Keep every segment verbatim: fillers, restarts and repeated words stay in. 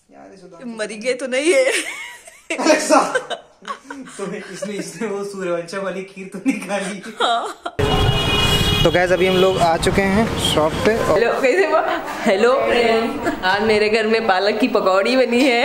यार मरी गए तो नहीं है अलेक्सा तो इसने इसने वो सूर्यवंशम वाली खीर तो नहीं खा ली। हाँ। तो गैस अभी हम लोग आ चुके हैं शॉप पे। हेलो कैसे हेलो फ्रेंड, आज मेरे घर में पालक की पकौड़ी बनी है।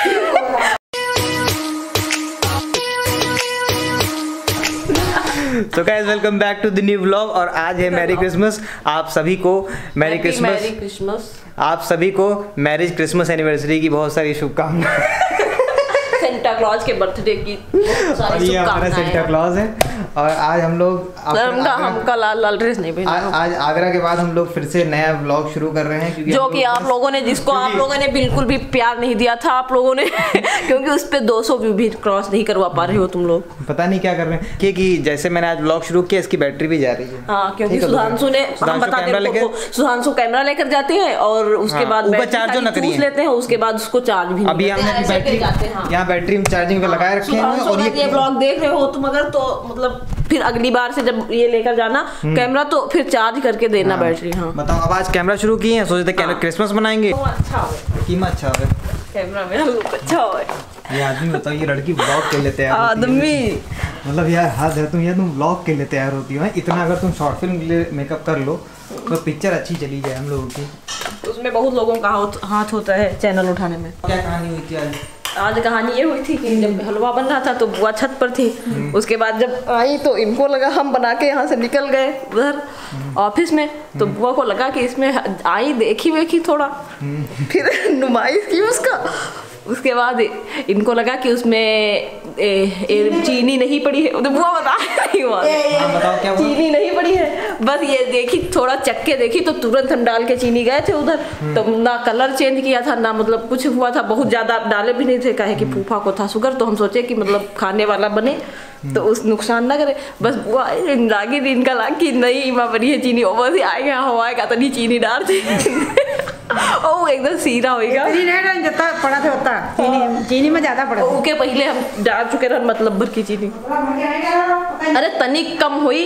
तो guys welcome back to the new vlog और आज है मैरी क्रिसमस। आप सभी को मैरी क्रिसमस मैरी क्रिसमस आप सभी को मैरिज क्रिसमस एनिवर्सरी की बहुत सारी शुभकामनाएं। सेंटा क्लॉज के बर्थडे की और ये हमारा सेंटा क्लॉज है और आज हम लोग हमका लाल लाल ड्रेस नहीं पहना। आज आगरा के बाद हम लोग फिर से नया व्लॉग शुरू कर रहे हैं क्योंकि जो कि आप लोगों ने जिसको आप लोगों ने बिल्कुल भी प्यार नहीं दिया था आप लोगों ने क्योंकि उस पे दो सौ व्यू भी क्रॉस नहीं करवा पा रहे हो तुम लोग। पता नहीं क्या कर रहे हैं कि, कि जैसे मैंने आज व्लॉग शुरू किया इसकी बैटरी भी जा रही है। हाँ क्योंकि सुधांशु ने हम बता दें सुधांशु कैमरा लेकर जाते हैं और उसके बाद चार्जर नकली लेते हैं, उसके बाद उसको चार्ज भी अभी हमने बैटरी यहाँ बैटरी चार्जिंग पे लगाए रखे हैं और ये ब्लॉग देख रहे हो तुम अगर तो मतलब फिर अगली बार से जब ये लेकर जाना कैमरा तो फिर चार्ज करके देना बैटरी। हाँ बताओ अब आज कैमरा शुरू किए हैं, सोचे थे क्रिसमस मनाएंगे। अच्छा कीमत अच्छा है कैमरा मेरा लुक अच्छा है। ये आदमी बताओ ये लड़की ब्लॉग के लिए तैयार आदमी मतलब यार हाथ है तुम यार तुम ब्लॉग के लिए तैयार होती हो इतना। अगर तुम शॉर्ट फिल्म के लिए मेकअप कर लो तो पिक्चर अच्छी चली जाए हम लोगों की। उसमें बहुत लोगों का हाथ होता है चैनल उठाने में। क्या कहानी हुई थी आज? आज कहानी ये हुई थी कि जब हलवा बन रहा था तो बुआ छत पर थी। उसके बाद जब आई तो इनको लगा हम बना के यहाँ से निकल गए उधर ऑफिस में तो बुआ को लगा कि इसमें आई देखी वेखी थोड़ा फिर नुमाइश की उसका। उसके बाद इनको लगा कि उसमें ए, ए, चीनी नहीं पड़ी है तो बुआ बता रही हुआ चीनी नहीं पड़ी है। बस ये देखी थोड़ा चक्के देखी तो तुरंत हम डाल के चीनी गए थे उधर तो ना कलर चेंज किया था ना मतलब कुछ हुआ था। बहुत ज्यादा डाले भी नहीं थे काहे कि फूफा को था शुगर तो हम सोचे कि मतलब खाने वाला बने तो उस नुकसान ना करे। बस बुआ लागी दिन का लाग की नहीं माँ बनी है चीनी बस ही आएगा हवाए का तनी चीनी डाल दी ओ एकदम सीधा होएगा जितना पड़ा था उतना चीनी चीनी में ज्यादा पड़ा ओके पहले हम डाल चुके रहे मतलब भर की चीनी अरे तनिक कम हुई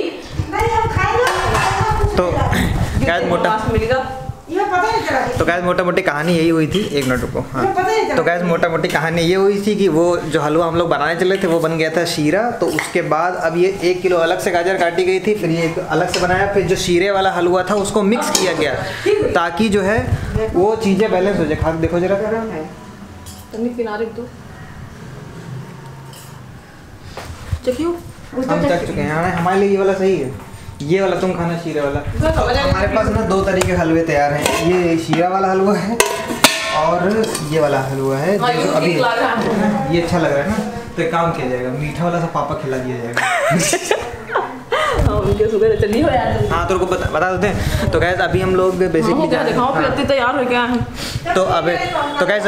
तो गैस मोटा मिलेगा। तो गैस मोटा मोटी कहानी यही हुई थी। एक मिनट रुको। हाँ तो गैस मोटा मोटी कहानी ये हुई थी कि वो जो हलवा हम लोग बनाने चले थे वो बन गया था शीरा। तो उसके बाद अब ये एक किलो अलग से गाजर काटी गई थी फिर ये अलग से बनाया फिर जो शीरे वाला हलवा था उसको मिक्स किया गया ताकि जो है वो चीज़ें बैलेंस हो जाए। खा देखो जरा किनारे तो हम चख चुके हैं हमारे लिए ये वाला सही है। ये वाला तुम खाना शीरे वाला। हमारे पास ना दो तरीके के हलवे तैयार हैं। ये शीरा वाला हलवा है और ये वाला हलवा है जो अभी ये अच्छा लग रहा है ना तो एक काम किया जाएगा मीठा वाला सा पापा खिला दिया जाएगा। हाँ तो बता बता देते हैं। तो गैस अभी हम लोग बेसिकली तैयार हो गया है तो अब तो गैस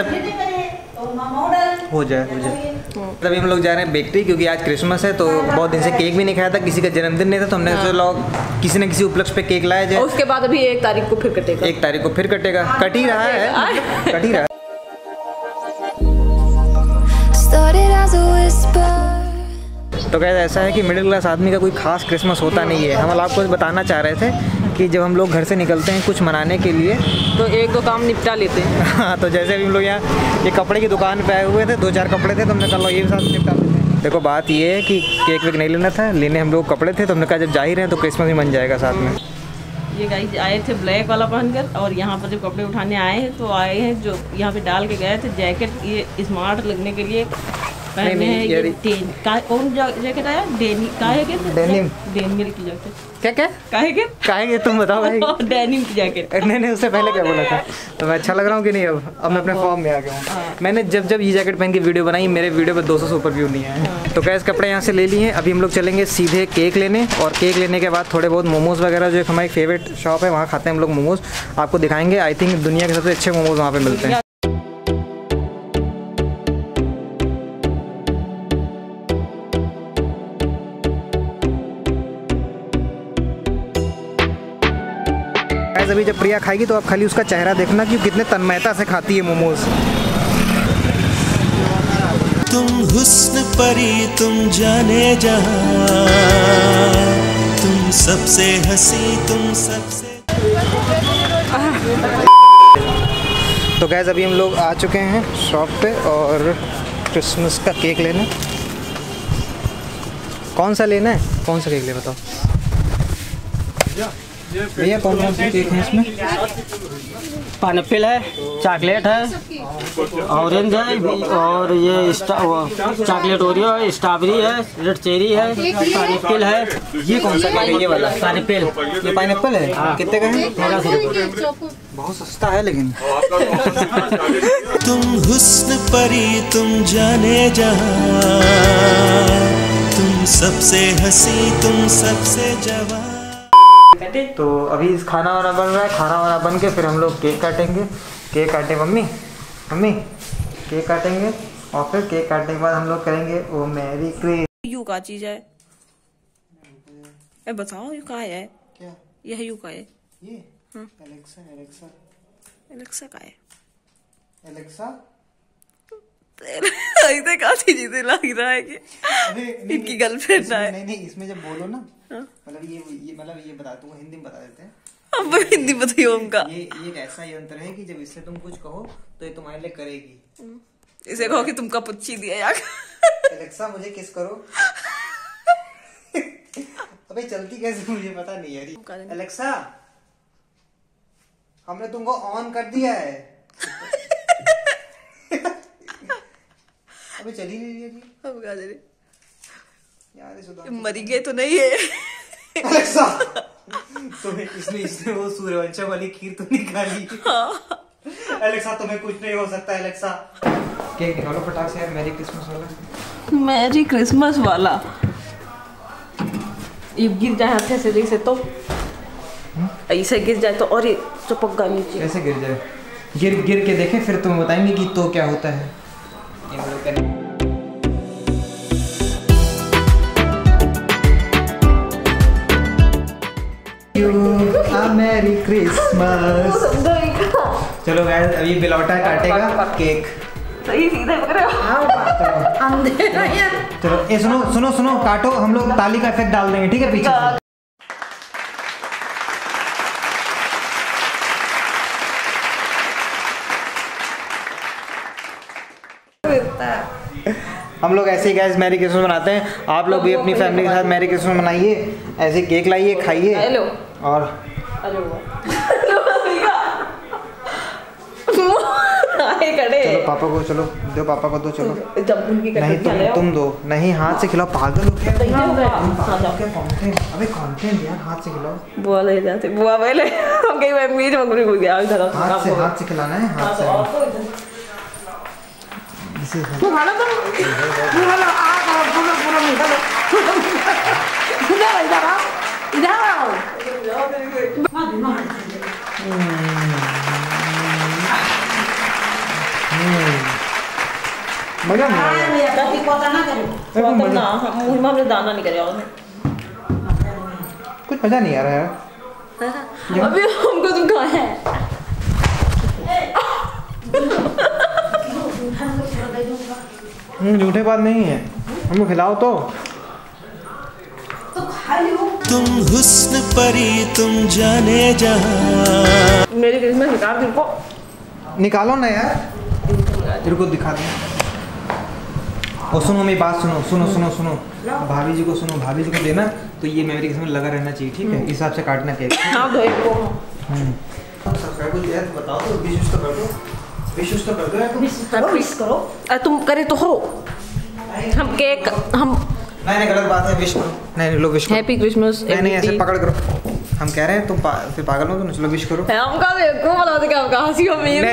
हो जाए हो जाए तभी हम लोग जा रहे हैं बेकरी क्योंकि आज क्रिसमस है तो बहुत दिन से केक भी नहीं खाया था किसी का जन्मदिन नहीं था तो हमने सोचा लोग किसी न किसी उपलक्ष्य पे केक लाया जाए। उसके बाद अभी एक तारीख को फिर कटेगा एक तारीख को फिर कटेगा कट ही रहा है कट ही रहा है। तो कहते ऐसा है कि मिडिल क्लास आदमी का कोई खास क्रिसमस होता नहीं है। हम आपको बताना चाह रहे थे कि जब हम लोग घर से निकलते हैं कुछ मनाने के लिए तो एक दो काम निपटा लेते हैं। हाँ तो जैसे अभी हम लोग यहाँ ये कपड़े की दुकान पे आए हुए थे दो चार कपड़े थे तो हमने कहा ये भी साथ निपटा लेते हैं। देखो बात ये है कि केक वेक नहीं लेना था लेने हम लोग कपड़े थे तो हमने कहा जब जा ही रहे हैं तो क्रिसमस भी बन जाएगा साथ में। ये गाइस आए थे ब्लैक वाला पहनकर और यहाँ पर जब कपड़े उठाने आए हैं तो आए हैं जो यहाँ पे डाल के गए थे जैकेट ये स्मार्ट लगने के लिए पहने हैं। ये डेन का कौन जैकेट आया डेनी काहे के डेनिम डेनियल की जैकेट क्या क्या काहे के काहे के तुम बताओ भाई डेनिम की जैकेट। नहीं नहीं उससे पहले क्या बोला था तो मैं अच्छा लग रहा हूँ कि नहीं। अब अब मैं अपने फॉर्म में आ गया हूँ। मैंने जब जब ये जैकेट पहन के वीडियो बनाई मेरे वीडियो पर दो सौ से ऊपर व्यू नहीं आए। तो कैसे कपड़े यहाँ से ले लिए हैं अभी हम लोग चलेंगे सीधे केक लेने और केक लेने के बाद थोड़े बहुत मोमोज़ वगैरह जो हमारी फेवरेट शॉप है वहाँ खाते हैं हम लोग मोमोज़ आपको दिखाएंगे। आई थिंक दुनिया के सबसे अच्छे मोमोज़ वहाँ पर मिलते हैं। अभी जब प्रिया खाएगी तो आप खाली उसका चेहरा देखना कि कितने तन्मयता से खाती है मोमोज। तुम हुस्न परी तुम जाने जहां तुम सबसे हंसी तुम सबसे तो गैस अभी हम लोग आ चुके हैं शॉप पे और क्रिसमस का केक लेना। कौन सा लेना है? कौन सा केक ले बताओ भैया, कौन कौन से केक हैं इसमें? पाइनएप्पल है, चॉकलेट है, ऑरेंज है और ये चॉकलेट ओरियो है, स्ट्रॉबेरी है, रेड चेरी है, पाइनएप्पल है। ये कौन सा केक है? ये वाला पाइनएप्पल। ये पाइनएप्पल है। हाँ। कितने का है? तेरह सौ रुपये। बहुत सस्ता है लेकिन। तुम हुस्न परी तुम जाने जहां, तुम सबसे हंसी तुम सबसे जवान। तो अभी खाना वाना बन रहा है, खाना वाना बन के फिर हम लोग केक काटेंगे। केक काटे मम्मी मम्मी केक काटेंगे और फिर केक काटने के बाद हम लोग करेंगे ओ मैरी क्रिसमस। यू का चीज है? ए बताओ यू का है? क्या यह यू का है? ये एलेक्सा एलेक्सा एलेक्सा का है? एलेक्सा ऐसे काफी चीजें लग रहा है कि इनकी गर्लफ्रेंड है। नहीं नहीं, इसमें जब बोलो ना मतलब ये ये मतलब ये बता दूंगा, हिंदी में बता देते हैं। अब हिंदी बताइए उनका। ये ये एक ऐसा यंत्र है कि जब इससे तुम कुछ कहो तो ये तुम्हारे लिए करेगी। इसे कहो कि तुमका पुच्छी दिया यार। एलेक्सा मुझे किस करो। अबे चलती कैसे मुझे पता नहीं यार। एलेक्सा हमने तुमको ऑन कर दिया है। अबे चली नहीं रही है। अब क्या करे यार ये मरी गए तो नहीं है। एलेक्सा तुम्हें इसने इसने वो सूर्यवंशम वाली खीर तो निकाली। हाँ। एलेक्सा तुम्हें कुछ नहीं हो सकता। एलेक्सा केक निकालो फटाक से यार, मैरी क्रिसमस वाला। मैरी क्रिसमस वाला ये गिर जाए हाथ से जैसे तो ऐसे गिर जाए तो और ये चपक गा नीचे। कैसे गिर जाए? गिर गिर के देखें फिर तुम्हें बताएंगे कि तो क्या होता है। ये हम लोग करेंगे। Merry Christmas. चलो गाइस अभी बिलौटा काटेगा केक। सही सीधे पकड़े चलो ये सुनो सुनो सुनो काटो, हम लोग ताली का इफेक्ट डाल देंगे, ठीक है पीछे से। हम लोग ऐसे ही गैस मैरी क्रिसमस मनाते हैं। आप लोग भी अपनी फैमिली के साथ मैरी क्रिसमस मनाइए, ऐसे केक लाइए खाइए। हेलो और चलो पापा को, चलो दो पापा को दो। चलो जब उनकी नहीं तुम तुम दो। नहीं हाथ से खिलाओ, पागल हो क्या? अबे कंटेंट यार, हाथ से खिलाओ। बुआ ले जाते बुआ पहले हम कहीं मैं मीट मंगनी भूल गया इधर। हाथ से हाथ से खिलाना है, हाथ से। तू खाना तो तू खाना आ पूरा पूरा मीठा इधर इधर आओ इधर आओ। मजा नहीं आया। ताकि पता ना करो तो ना मुंह में हमने दाना नहीं कराया उसने। कुछ मजा नहीं आ रहा है। अभी हमको तुम कहाँ है? झूठे बात नहीं है, हमको खिलाओ तो। तुम हुस्न परी तुम जाने जहां। मेरी क्रिसमस निकाल तुमको। निकालो ना यार, तेरे को दिखा दे। और सुनो मेरी बात, सुनो सुनो सुनो सुनो भाभी जी को सुनो, भाभी जी को देना तो ये मेमोरी किस्म लगा रहना चाहिए, ठीक है? इस हिसाब से काटना केक। हाँ भाई को सब्सक्राइब को यार बताओ तो, विश तो कर दो, विश तो कर दो यार, करो विश करो। अरे तुम करे तो हो। हम केक हम नहीं नहीं गलत बात है, विश करो। नहीं नहीं लो विश करो। Happy Christmas. नहीं नहीं ऐसे पकड़ करो, हम कह रहे हैं तुम पा, फिर पागल हो तो चलो विश करो। हम कहा दे को बता दे क्या कहा सी हो मीम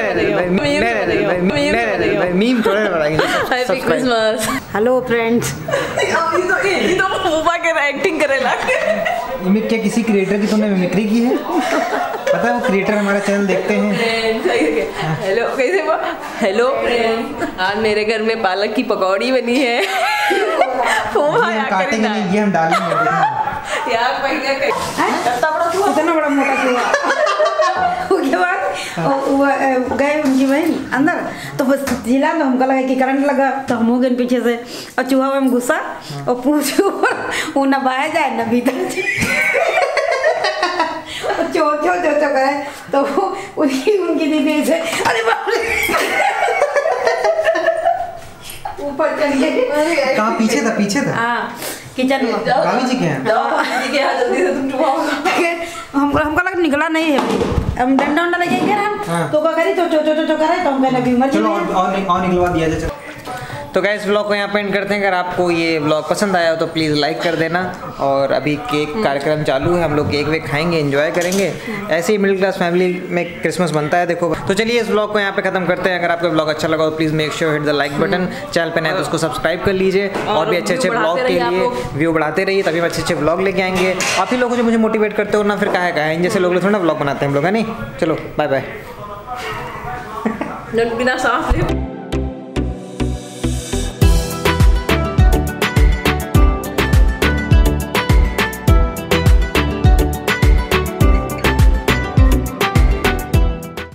मीम थोड़े बनाएंगे। Happy Christmas. Hello friends. ये तो ये तो फूफा के एक्टिंग करे लगे। इनमें क्या किसी क्रिएटर की तुमने मिमिक्री की है? पता है वो क्रिएटर हमारा चैनल देखते हैं। हेलो कैसे हेलो फ्रेंड, आज मेरे घर में पालक की पकौड़ी बनी है। ये हम काटेंगे नहीं, ये हम डालेंगे। यार पहले कितना बड़ा चूहा, इतना बड़ा मोटा चूहा। उसके बाद गए उनकी बहन अंदर, तो बस जिला तो हमको लगा कि करंट लगा, तो हम हो गए पीछे से और चूहा में घुसा और पूछो वो न बाहर जाए न भीतर चो चो चो चो करे तो वो उनकी उनकी दीदी से अरे बाप रे ऊपर चढ़ गए। कहाँ पीछे था पीछे था हाँ किचन में भाभी जी के हैं दीदी के यहाँ जल्दी से तुम डुबाओ। हमको हमको लगा निकला नहीं है हम डंडा वंडा लेके गए हम हाँ। तो क्या करी तो चो चो चो चो करे तो हम कहने लगी मर चलो और और और निकलवा दिया जाए। तो गाइस व्लॉग को यहाँ पे एंड करते हैं। अगर आपको ये व्लॉग पसंद आया हो तो प्लीज़ लाइक कर देना। और अभी केक कार्यक्रम चालू है, हम लोग केक वेक खाएंगे, एंजॉय करेंगे। ऐसे ही मिडिल क्लास फैमिली में क्रिसमस बनता है देखो। तो चलिए इस व्लॉग को यहाँ पे खत्म करते हैं। अगर आपको व्लॉग अच्छा लगा तो please make sure hit the like button. Channel पे नए तो उसको सब्सक्राइब कर लीजिए और भी अच्छे अच्छे व्लॉग के लिए व्यू बढ़ाते रहिए, तभी हम अच्छे अच्छे व्लॉग लेके आएंगे। आप ही लोगों जो मुझे मोटिवेट करते हो ना, फिर कहा है जैसे लोग थोड़ा व्लॉग बनाते हैं हम लोग, है नहीं। चलो बाय बाय। बिना सांस ले